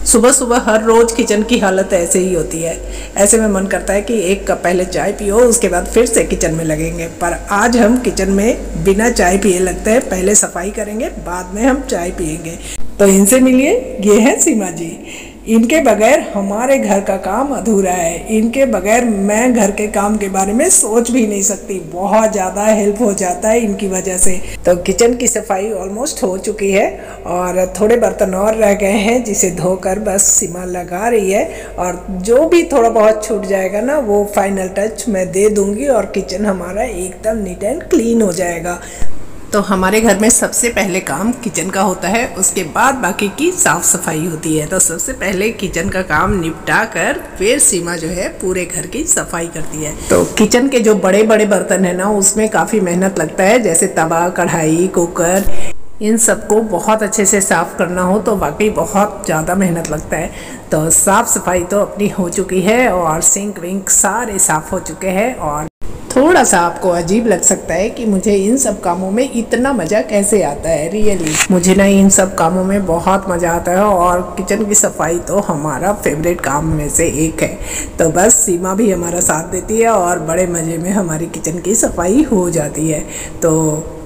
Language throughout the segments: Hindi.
सुबह सुबह हर रोज़ किचन की हालत ऐसे ही होती है। ऐसे में मन करता है कि एक कप पहले चाय पियो, उसके बाद फिर से किचन में लगेंगे। पर आज हम किचन में बिना चाय पिए लगते हैं, पहले सफाई करेंगे, बाद में हम चाय पिएंगे। तो इनसे मिलिए, ये हैं सीमा जी। इनके बगैर हमारे घर का काम अधूरा है। इनके बगैर मैं घर के काम के बारे में सोच भी नहीं सकती। बहुत ज़्यादा हेल्प हो जाता है इनकी वजह से। तो किचन की सफाई ऑलमोस्ट हो चुकी है और थोड़े बर्तन और रह गए हैं, जिसे धोकर बस सीमा लगा रही है। और जो भी थोड़ा बहुत छूट जाएगा ना, वो फाइनल टच मैं दे दूँगी और किचन हमारा एकदम नीट एंड क्लीन हो जाएगा। तो हमारे घर में सबसे पहले काम किचन का होता है, उसके बाद बाकी की साफ़ सफाई होती है। तो सबसे पहले किचन का काम निपटा कर फिर सीमा जो है पूरे घर की सफाई करती है। तो किचन के जो बड़े बड़े बर्तन है ना, उसमें काफ़ी मेहनत लगता है, जैसे तवा, कढ़ाई, कुकर, इन सबको बहुत अच्छे से साफ़ करना हो तो वाकई बहुत ज़्यादा मेहनत लगता है। तो साफ़ सफाई तो अपनी हो चुकी है और सिंक विंक सारे साफ़ हो चुके हैं। और थोड़ा सा आपको अजीब लग सकता है कि मुझे इन सब कामों में इतना मज़ा कैसे आता है। रियली मुझे ना इन सब कामों में बहुत मज़ा आता है और किचन की सफाई तो हमारा फेवरेट काम में से एक है। तो बस सीमा भी हमारा साथ देती है और बड़े मज़े में हमारी किचन की सफाई हो जाती है। तो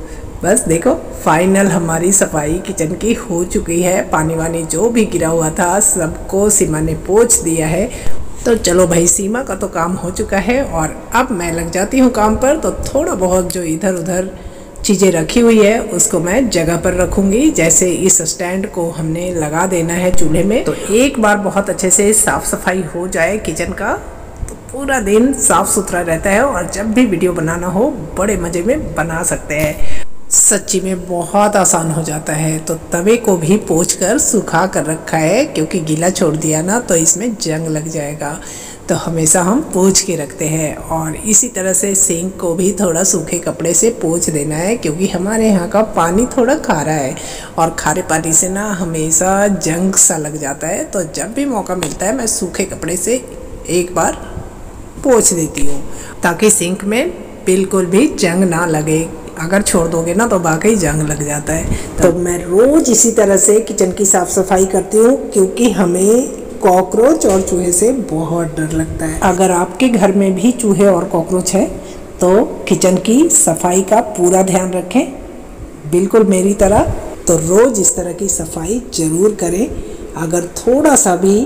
बस देखो, फाइनल हमारी सफाई किचन की हो चुकी है। पानी वानी जो भी गिरा हुआ था सबको सीमा ने पोंछ दिया है। तो चलो भाई, सीमा का तो काम हो चुका है और अब मैं लग जाती हूँ काम पर। तो थोड़ा बहुत जो इधर उधर चीज़ें रखी हुई है उसको मैं जगह पर रखूँगी। जैसे इस स्टैंड को हमने लगा देना है चूल्हे में। तो एक बार बहुत अच्छे से साफ़ सफाई हो जाए किचन का तो पूरा दिन साफ़ सुथरा रहता है और जब भी वीडियो बनाना हो बड़े मज़े में बना सकते हैं। सच्ची में बहुत आसान हो जाता है। तो तवे को भी पोंछकर सुखा कर रखा है, क्योंकि गीला छोड़ दिया ना तो इसमें जंग लग जाएगा। तो हमेशा हम पोंछ के रखते हैं। और इसी तरह से सिंक को भी थोड़ा सूखे कपड़े से पोंछ देना है, क्योंकि हमारे यहाँ का पानी थोड़ा खारा है और खारे पानी से ना हमेशा जंग सा लग जाता है। तो जब भी मौका मिलता है मैं सूखे कपड़े से एक बार पोंछ देती हूँ, ताकि सिंक में बिल्कुल भी जंग ना लगे। अगर छोड़ दोगे ना तो वाकई जंग लग जाता है। तो मैं रोज़ इसी तरह से किचन की साफ़ सफाई करती हूँ, क्योंकि हमें कॉकरोच और चूहे से बहुत डर लगता है। अगर आपके घर में भी चूहे और कॉकरोच है तो किचन की सफाई का पूरा ध्यान रखें, बिल्कुल मेरी तरह। तो रोज़ इस तरह की सफाई ज़रूर करें। अगर थोड़ा सा भी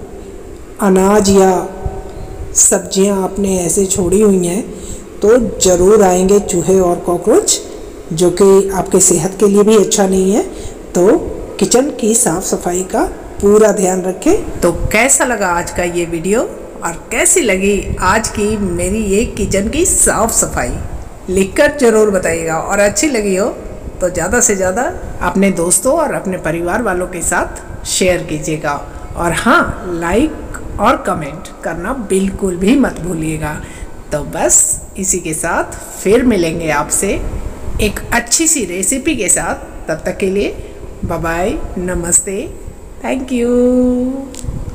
अनाज या सब्जियां आपने ऐसे छोड़ी हुई हैं तो ज़रूर आएंगे चूहे और कॉकरोच, जो कि आपके सेहत के लिए भी अच्छा नहीं है। तो किचन की साफ़ सफाई का पूरा ध्यान रखें। तो कैसा लगा आज का ये वीडियो और कैसी लगी आज की मेरी ये किचन की साफ़ सफाई, लिखकर ज़रूर बताइएगा। और अच्छी लगी हो तो ज़्यादा से ज़्यादा अपने दोस्तों और अपने परिवार वालों के साथ शेयर कीजिएगा। और हाँ, लाइक और कमेंट करना बिल्कुल भी मत भूलिएगा। तो बस इसी के साथ फिर मिलेंगे आपसे एक अच्छी सी रेसिपी के साथ। तब तक के लिए बाय बाय, नमस्ते, थैंक यू।